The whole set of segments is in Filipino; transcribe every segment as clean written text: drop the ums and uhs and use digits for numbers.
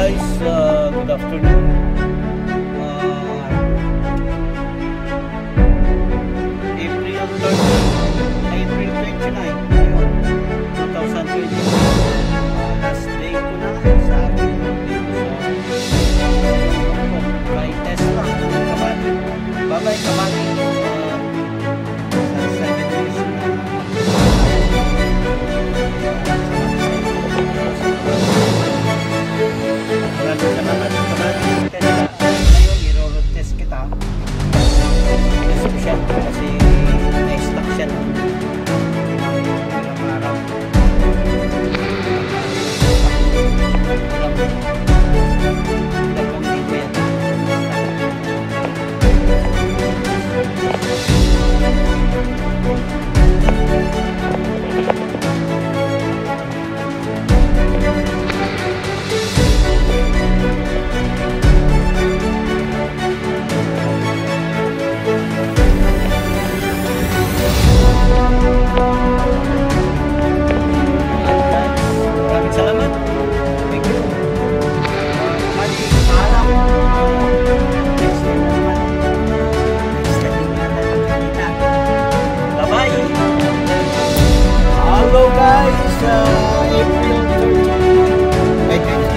guys, good afternoon. April 30, April 29, 2020. Last day ko na sa aking dito sa kay Tesla. Kabali. Bye-bye, kabali. Sa 7 days na. Maraming salamat sa kabali. Tesla. Ngayon, i-road test kita. Special kasi na-stock siya ng ilang araw. Hello guys, April 30,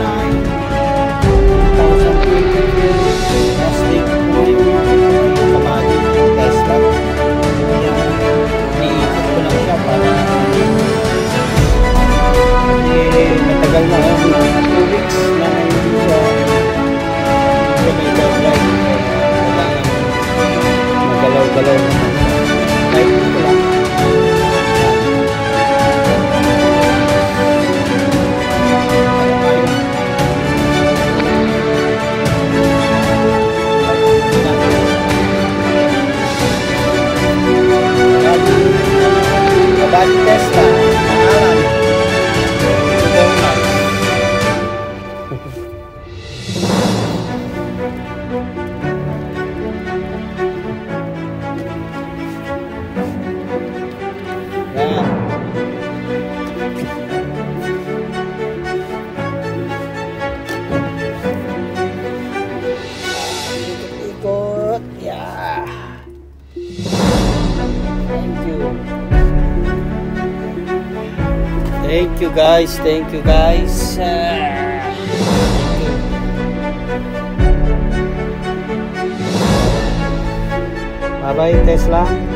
2020, last day ko po yung kabali ng Tesla. Iikot ko lang siya para matagal na yun, 2 weeks na hindi siya mag-drive. Magalaw-galaw naman. Kahit ito lang. Kabali Tesla, pangalan. Yan. Ikot-ikot. Yeah. Thank you. Thank you guys, thank you guys. Bye bye Tesla.